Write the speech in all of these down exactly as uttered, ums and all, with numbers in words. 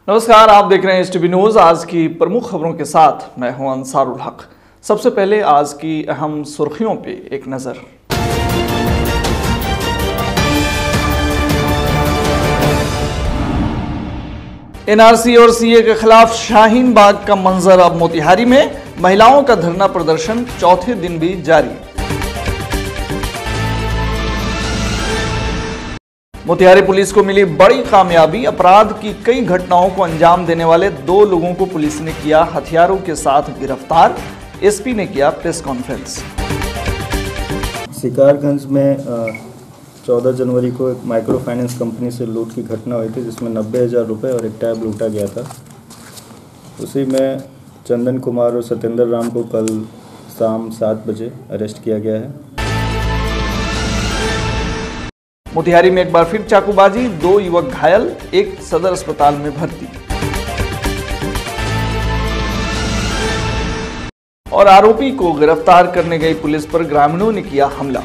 नमस्कार, आप देख रहे हैं एस टी वी न्यूज। आज की प्रमुख खबरों के साथ मैं हूं अंसारुल हक। सबसे पहले आज की अहम सुर्खियों पे एक नजर। एन आर सी और सी ए के खिलाफ शाहीन बाग का मंजर अब मोतिहारी में। महिलाओं का धरना प्रदर्शन चौथे दिन भी जारी। मोतिहारी पुलिस को मिली बड़ी कामयाबी। अपराध की कई घटनाओं को अंजाम देने वाले दो लोगों को पुलिस ने किया हथियारों के साथ गिरफ्तार। एस पी ने किया प्रेस कॉन्फ्रेंस। शिकारगंज में चौदह जनवरी को एक माइक्रो फाइनेंस कंपनी से लूट की घटना हुई थी, जिसमें नब्बे हज़ार रुपये और एक टैब लूटा गया था। उसी में चंदन कुमार और सत्येंद्र राम को कल शाम सात बजे अरेस्ट किया गया है। मोतिहारी में एक बार फिर चाकूबाजी, दो युवक घायल, एक सदर अस्पताल में भर्ती। और आरोपी को गिरफ्तार करने गई पुलिस पर ग्रामीणों ने किया हमला।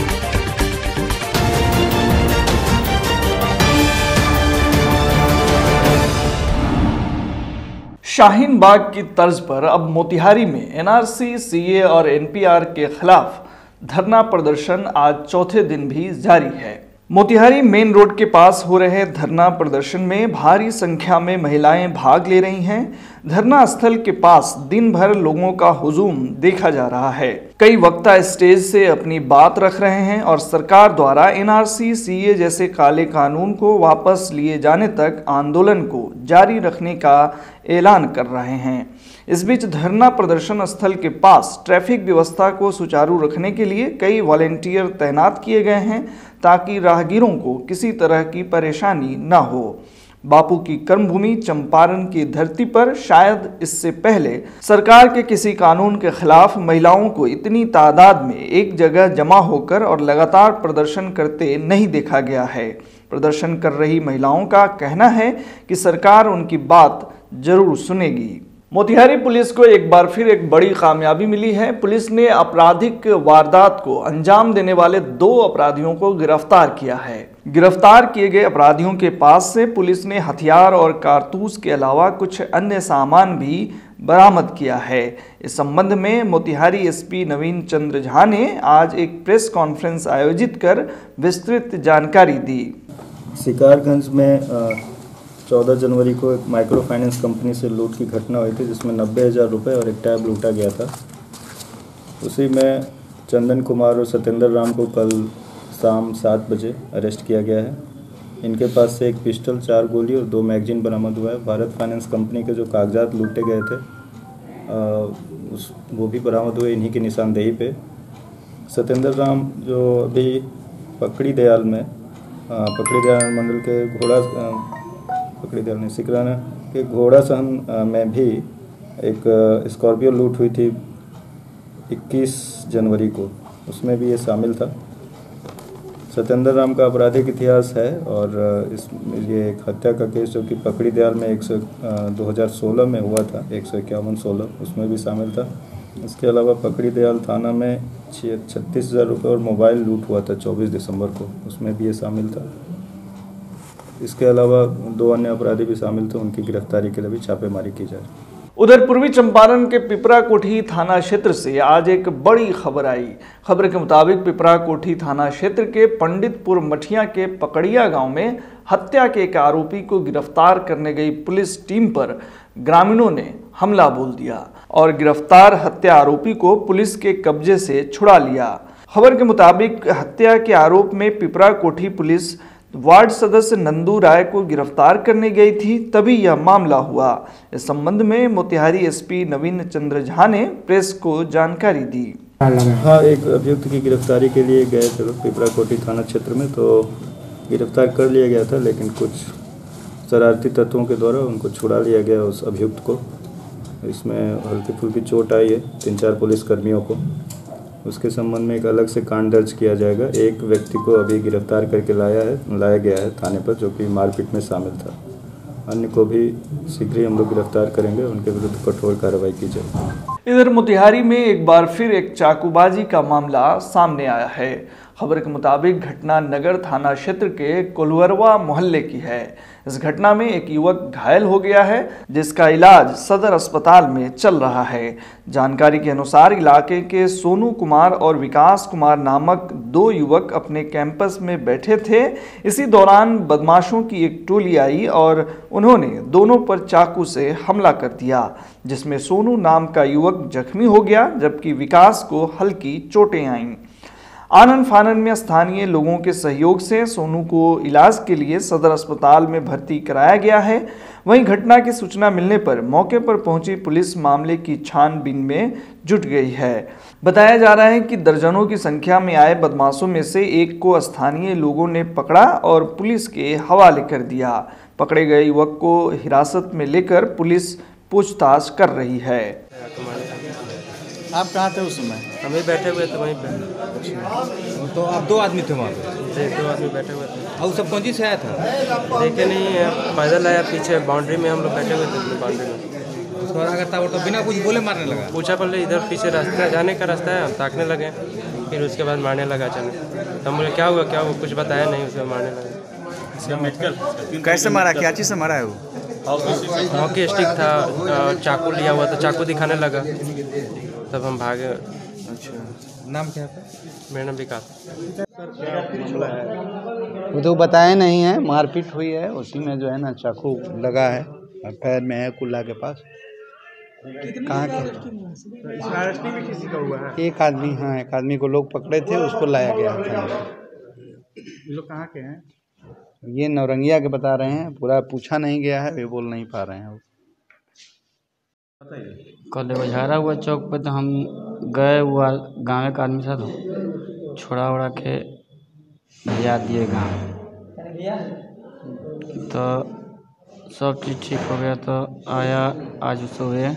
शाहीन बाग की तर्ज पर अब मोतिहारी में एन आर सी, सी ए और एन पी आर के खिलाफ धरना प्रदर्शन आज चौथे दिन भी जारी है। मोतिहारी मेन रोड के पास हो रहे धरना प्रदर्शन में भारी संख्या में महिलाएं भाग ले रही हैं। धरना स्थल के पास दिन भर लोगों का हुजूम देखा जा रहा है। कई वक्ता स्टेज से अपनी बात रख रहे हैं और सरकार द्वारा एन आर सी, सी ए जैसे काले कानून को वापस लिए जाने तक आंदोलन को जारी रखने का ऐलान कर रहे हैं। इस बीच धरना प्रदर्शन स्थल के पास ट्रैफिक व्यवस्था को सुचारू रखने के लिए कई वॉलेंटियर तैनात किए गए हैं, ताकि राहगीरों को किसी तरह की परेशानी न हो। बापू की कर्मभूमि चंपारण की धरती पर शायद इससे पहले सरकार के किसी कानून के खिलाफ महिलाओं को इतनी तादाद में एक जगह जमा होकर और लगातार प्रदर्शन करते नहीं देखा गया है। प्रदर्शन कर रही महिलाओं का कहना है कि सरकार उनकी बात जरूर सुनेगी। मोतिहारी पुलिस को एक बार फिर एक बड़ी कामयाबी मिली है। पुलिस ने आपराधिक वारदात को अंजाम देने वाले दो अपराधियों को गिरफ्तार किया है। गिरफ्तार किए गए अपराधियों के पास से पुलिस ने हथियार और कारतूस के अलावा कुछ अन्य सामान भी बरामद किया है। इस संबंध में मोतिहारी एस पी नवीन चंद्र झा ने आज एक प्रेस कॉन्फ्रेंस आयोजित कर विस्तृत जानकारी दी। शिकारगंज में चौदह जनवरी को एक माइक्रो फाइनेंस कंपनी से लूट की घटना हुई थी, जिसमें नब्बे हज़ार रुपये और एक टैब लूटा गया था। उसी में चंदन कुमार और सत्येंद्र राम को कल शाम सात बजे अरेस्ट किया गया है। इनके पास से एक पिस्टल, चार गोली और दो मैगजीन बरामद हुआ है। भारत फाइनेंस कंपनी के जो कागजात लूटे गए थे आ, उस वो भी बरामद हुए इन्हीं की निशानदेही पे। सत्येंद्र राम जो अभी पकड़ी दयाल में आ, पकड़ी दयाल मंडल के घोड़ा पकड़ी दयाल ने सिकराना के घोड़ा सहन में भी एक स्कॉर्पियो लूट हुई थी इक्कीस जनवरी को, उसमें भी ये शामिल था। सत्येंद्र राम का आपराधिक इतिहास है और इस ये एक हत्या का केस जो कि पकड़ी दयाल में एक सौ दो हज़ार सोलह में हुआ था, एक सौ इक्यावन सोलह, उसमें भी शामिल था। इसके अलावा पकड़ी दयाल थाना में छत्तीस हज़ार रुपये और मोबाइल लूट हुआ था चौबीस दिसंबर को, उसमें भी ये शामिल था। इसके अलावा दो अन्य अपराधी भी शामिल थे, उनकी गिरफ्तारी के लिए भी छापेमारी की जाए। उधर पूर्वी चंपारण के पिपरा कोठी थाना क्षेत्र से आज एक बड़ी खबर आई। खबर के मुताबिक पिपरा कोठी थाना क्षेत्र के पंडितपुर मठिया के पकड़िया गांव में हत्या के एक आरोपी को गिरफ्तार करने गई पुलिस टीम पर ग्रामीणों ने हमला बोल दिया और गिरफ्तार हत्या आरोपी को पुलिस के कब्जे से छुड़ा लिया। खबर के मुताबिक हत्या के आरोप में पिपरा कोठी पुलिस वार्ड सदस्य नंदू राय को गिरफ्तार करने गई थी, तभी यह मामला हुआ। इस संबंध में मोतिहारी एस पी नवीन चंद्र झा ने प्रेस को जानकारी दी। हाँ, एक अभियुक्त की गिरफ्तारी के लिए गए थे लोग पिपरा कोठी थाना क्षेत्र में, तो गिरफ्तार कर लिया गया था, लेकिन कुछ शरारती तत्वों के द्वारा उनको छुड़ा लिया गया उस अभियुक्त को। इसमें हल्की फुल्की चोट आई है तीन चार पुलिसकर्मियों को। उसके संबंध में एक अलग से कांड दर्ज किया जाएगा। एक व्यक्ति को अभी गिरफ्तार करके लाया है लाया गया है थाने पर, जो कि मारपीट में शामिल था। अन्य को भी शीघ्र ही हम लोग गिरफ्तार करेंगे, उनके विरुद्ध कठोर कार्रवाई की जाएगी। इधर मोतिहारी में एक बार फिर एक चाकूबाजी का मामला सामने आया है। खबर के मुताबिक घटना नगर थाना क्षेत्र के कोलवरवा मोहल्ले की है। इस घटना में एक युवक घायल हो गया है, जिसका इलाज सदर अस्पताल में चल रहा है। जानकारी के अनुसार इलाके के सोनू कुमार और विकास कुमार नामक दो युवक अपने कैंपस में बैठे थे। इसी दौरान बदमाशों की एक टोली आई और उन्होंने दोनों पर चाकू से हमला कर दिया, जिसमें सोनू नाम का युवक जख्मी हो गया, जबकि विकास को हल्की चोटें आईं। आनन फानन में स्थानीय लोगों के सहयोग से सोनू को इलाज के लिए सदर अस्पताल में भर्ती कराया गया है। वहीं घटना की सूचना मिलने पर मौके पर पहुंची पुलिस मामले की छानबीन में जुट गई है। बताया जा रहा है कि दर्जनों की संख्या में आए बदमाशों में से एक को स्थानीय लोगों ने पकड़ा और पुलिस के हवाले कर दिया। पकड़े गए युवक को हिरासत में लेकर पुलिस पूछताछ कर रही है। आप कहाँ थे उस समय? हम ही बैठे हुए थे वहीं पे। अच्छा, तो आप दो आदमी थे वहाँ पे? एक दो आदमी बैठे हुए थे। और सब कौन सी से आया था? देखे नहीं है, पैदल आया पीछे बाउंड्री में, हम लोग बैठे हुए थे अपनी बाउंड्री में। उसके बाद अगर था वो तो बिना कुछ बोले मारने लगा? पूछा पहले इधर पीछे रास्ता जाने का रास्ता है, हम ताकने लगे, फिर उसके बाद मारने लगा अचानक। हम बोले क्या हुआ क्या हुआ, कुछ बताया नहीं, उसमें मारने लगा। कैसे मारा, क्या चीज़ से मारा है वो? हॉकी स्टिक था, चाकू लिया हुआ था, चाकू दिखाने लगा, तब हम भागे। अच्छा, नाम क्या है? मेरा नाम विकास। वो तो बताया नहीं है, मारपीट हुई है, उसी में जो है ना चाकू लगा है पैर में है, कुल्ला के पास। कहाँ के? किसी का हुआ है? एक आदमी, हाँ एक आदमी को लोग पकड़े थे, उसको लाया गया था। ये लोग कहाँ के हैं? ये नौरंगिया के बता रहे हैं, पूरा पूछा नहीं गया है, वे बोल नहीं पा रहे हैं। कल एगो झाड़ा हुआ चौक पे, तो हम गए, हुआ गाँव के आदमी साथ छोड़ा उड़ा के भेजा दिए गाँव, तो सब चीज़ ठीक हो गया। तो आया आज सुबह,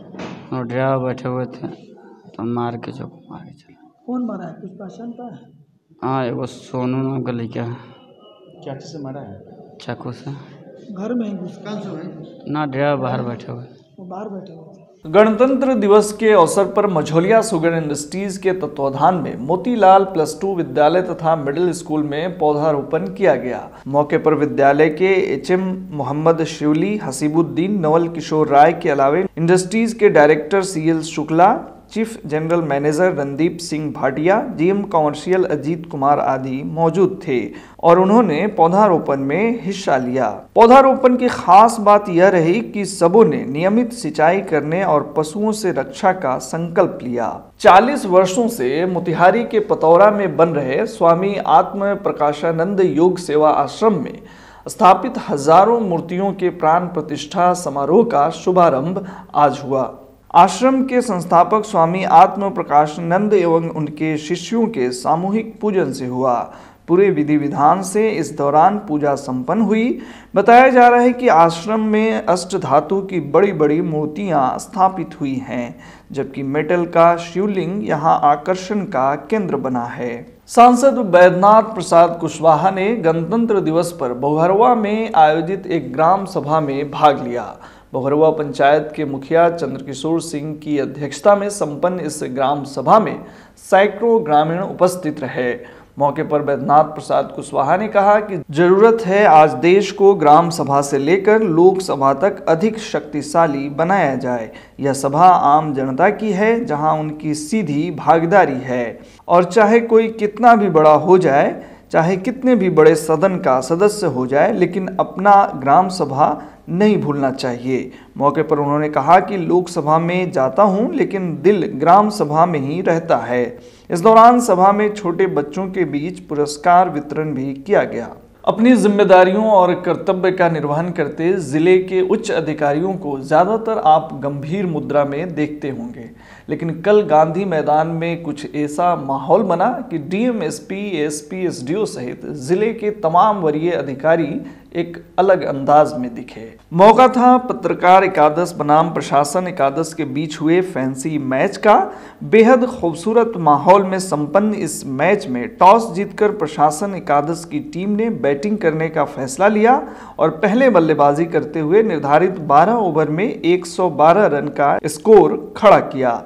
और ड्राइवर बैठे हुए थे, तो मार के चौक मार के चला। कौन मारा है, कुछ पहचान पा? हाँ, एगो सोनू नाम का लड़का है। क्या चीज़ से मारा है? चाकू से। घर में ही घुस है ना, ड्राइवर बाहर बैठे हुए, वो बाहर बैठे हुए थे। गणतंत्र दिवस के अवसर पर मझौलिया शुगर इंडस्ट्रीज के तत्वाधान में मोतीलाल प्लस टू विद्यालय तथा मिडिल स्कूल में पौधारोपण किया गया। मौके पर विद्यालय के एचएम मोहम्मद शिवली, हसीबुद्दीन, नवल किशोर राय के अलावे इंडस्ट्रीज के director CL Shukla, chief general manager Randeep Singh Bhatia, GM commercial Ajit Kumar आदि मौजूद थे और उन्होंने पौधारोपण में हिस्सा लिया। पौधारोपण की खास बात यह रही कि सबों ने नियमित सिंचाई करने और पशुओं से रक्षा का संकल्प लिया। चालीस वर्षों से मोतिहारी के पतौरा में बन रहे स्वामी आत्म प्रकाशानंद योग सेवा आश्रम में स्थापित हजारों मूर्तियों के प्राण प्रतिष्ठा समारोह का शुभारंभ आज हुआ। आश्रम के संस्थापक स्वामी आत्म प्रकाशानंद एवं उनके शिष्यों के सामूहिक पूजन से हुआ। पूरे विधि विधान से इस दौरान पूजा संपन्न हुई। बताया जा रहा है कि आश्रम में अष्ट धातु की बड़ी बड़ी मूर्तियां स्थापित हुई हैं, जबकि मेटल का शिवलिंग यहां आकर्षण का केंद्र बना है। सांसद बैद्यनाथ प्रसाद कुशवाहा ने गणतंत्र दिवस पर बोहरवा में आयोजित एक ग्राम सभा में भाग लिया। बोहरवा पंचायत के मुखिया चंद्रकिशोर सिंह की अध्यक्षता में संपन्न इस ग्राम सभा में सैकड़ों ग्रामीण उपस्थित रहे। मौके पर बैद्यनाथ प्रसाद कुशवाहा ने कहा कि जरूरत है आज देश को ग्राम सभा से लेकर लोकसभा तक अधिक शक्तिशाली बनाया जाए। यह सभा आम जनता की है, जहां उनकी सीधी भागीदारी है और चाहे कोई कितना भी बड़ा हो जाए, चाहे कितने भी बड़े सदन का सदस्य हो जाए, लेकिन अपना ग्राम सभा नहीं भूलना चाहिए। मौके पर उन्होंने कहा कि लोकसभा में जाता हूं, लेकिन दिल ग्राम सभा में ही रहता है। इस दौरान सभा में छोटे बच्चों के बीच पुरस्कार वितरण भी किया गया। अपनी जिम्मेदारियों और कर्तव्य का निर्वहन करते जिले के उच्च अधिकारियों को ज्यादातर आप गंभीर मुद्रा में देखते होंगे, लेकिन कल गांधी मैदान में कुछ ऐसा माहौल बना कि डीएम, एसपी, एएसपी, एसडीओ सहित जिले के तमाम वरीय अधिकारी एक अलग अंदाज में दिखे। मौका था पत्रकार एकादश बनाम प्रशासन एकादश के बीच हुए फैंसी मैच का। बेहद खूबसूरत माहौल में संपन्न इस मैच में टॉस जीतकर प्रशासन एकादश की टीम ने बैटिंग करने का फैसला लिया और पहले बल्लेबाजी करते हुए निर्धारित बारह ओवर में एक सौ बारह रन का स्कोर खड़ा किया।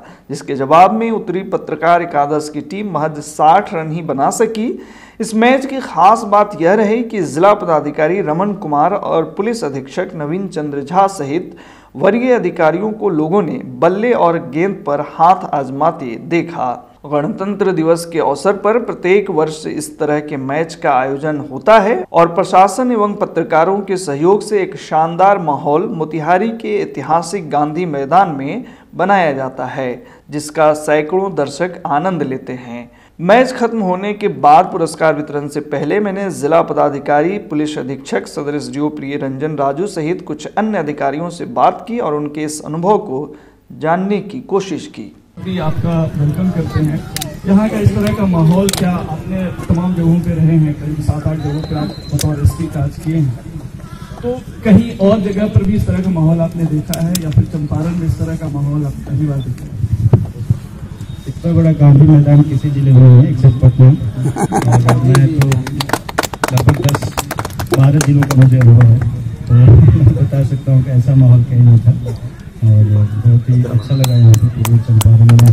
जिसके जवाब में उत्तरी पत्रकार एकादश की टीम महज साठ रन ही बना सकी। इस मैच की खास बात यह रही कि जिला पदाधिकारी रमन कुमार और पुलिस अधीक्षक नवीन चंद्र झा सहित वरीय अधिकारियों को लोगों ने बल्ले और गेंद पर हाथ आजमाते देखा। गणतंत्र दिवस के अवसर पर प्रत्येक वर्ष इस तरह के मैच का आयोजन होता है और प्रशासन एवं पत्रकारों के सहयोग से एक शानदार माहौल मोतिहारी के ऐतिहासिक गांधी मैदान में बनाया जाता है, जिसका सैकड़ों दर्शक आनंद लेते हैं। मैच खत्म होने के बाद पुरस्कार वितरण से पहले मैंने जिला पदाधिकारी, पुलिस अधीक्षक, सदर एसडीओ प्रिय रंजन राजू सहित कुछ अन्य अधिकारियों से बात की और उनके इस अनुभव को जानने की कोशिश की। भी आपका वेलकम करते हैं। यहाँ का इस तरह का माहौल, क्या आपने तमाम जगहों पे रहे हैं, करीब सात आठ जगहों पे आप बतौर एसपी काज किए हैं, तो कहीं और जगह पर भी इस तरह का माहौल आपने देखा है या फिर चंपारण में इस तरह का माहौल आप पहली बार देखा है? इतना बड़ा गांधी मैदान किसी जिले में नहीं है एक्सेप्ट पटना। मैं तो लगभग दस बारह जिलों का मुझे अनुभव है, तो बता सकता हूँ कि ऐसा माहौल कहीं नहीं था और बहुत ही अच्छा लगा यहाँ पे पूरे चंपारण में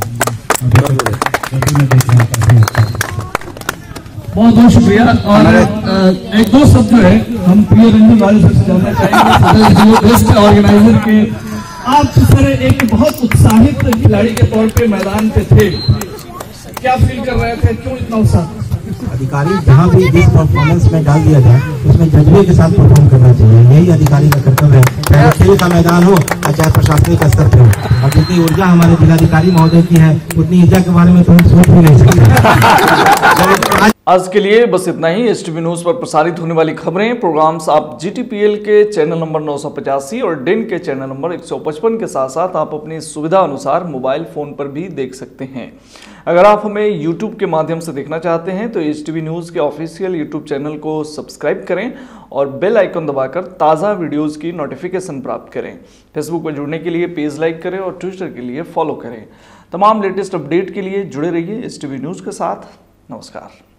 अभी मैं देख रहा हूँ काफी अच्छा। बहुत बहुत शुक्रिया। और एक दो शब्द जो है हम प्रिय रंजन राजू से जानना चाहेंगे, बेस्ट ऑर्गेनाइजर के आप जिस तरह एक बहुत उत्साहित खिलाड़ी के तौर पे मैदान पे थे, क्या फील कर रहे थे, क्यों इतना उत्साह? अधिकारी जहाँ भी जिस परफॉर्मेंस में डाल दिया जाए उसमें जज्बे के साथ परफॉर्म करना चाहिए, यही अधिकारी का कर्तव्य है, चाहे खेल का मैदान हो या चाहे प्रशासनिक स्तर पर हो। और जितनी ऊर्जा हमारे जिलाधिकारी महोदय की है उतनी ऊर्जा के बारे में तो हम सोच भी नहीं सकते। आज के लिए बस इतना ही। एसटीवी न्यूज पर प्रसारित होने वाली खबरें, प्रोग्राम्स आप जीटीपीएल के चैनल नंबर नौ सौ पचासी और डेन के चैनल नंबर एक सौ पचपन के साथ साथ आप अपनी सुविधा अनुसार मोबाइल फोन पर भी देख सकते हैं। अगर आप हमें यूट्यूब के माध्यम से देखना चाहते हैं तो एसटीवी न्यूज के ऑफिशियल यूट्यूब चैनल को सब्सक्राइब करें और बेल आइकन दबाकर ताज़ा वीडियोज़ की नोटिफिकेशन प्राप्त करें। फेसबुक पर जुड़ने के लिए पेज लाइक करें और ट्विटर के लिए फॉलो करें। तमाम लेटेस्ट अपडेट के लिए जुड़े रहिए एसटीवी न्यूज के साथ। नमस्कार।